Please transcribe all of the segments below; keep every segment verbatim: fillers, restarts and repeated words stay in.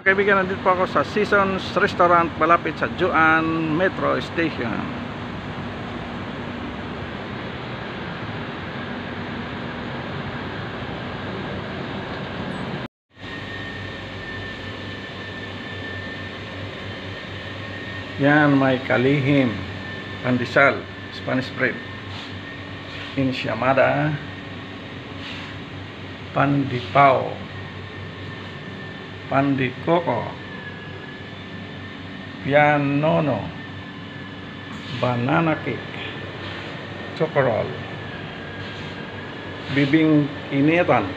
Kaibigan, nandito po ako sa Seasons Restaurant malapit sa Joan Metro Station. Yan, may kalihim, pandesal, Spanish bread, ensaymada, pan di pao, pan di coco, pianono, banana cake, chocorol, bibing initan,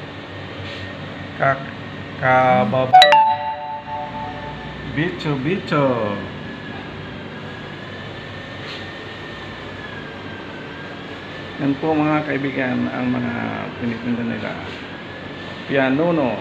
kak kababayan, bicho bicho. Yan po mga kaibigan ang mga tinitinda nila. Pianono,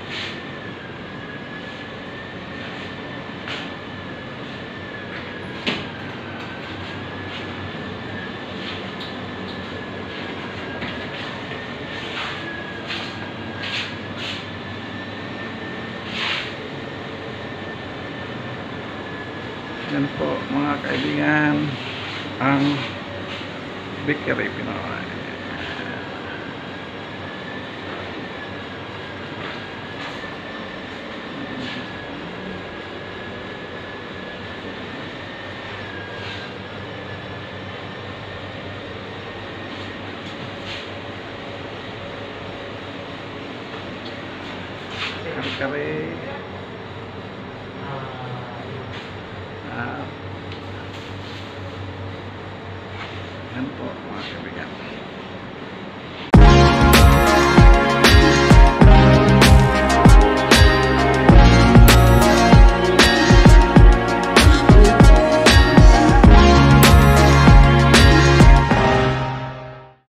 yan po mga kaibigan ang bakery Pinoy. Kare-kare. Ah. Yan po mga kaibigan.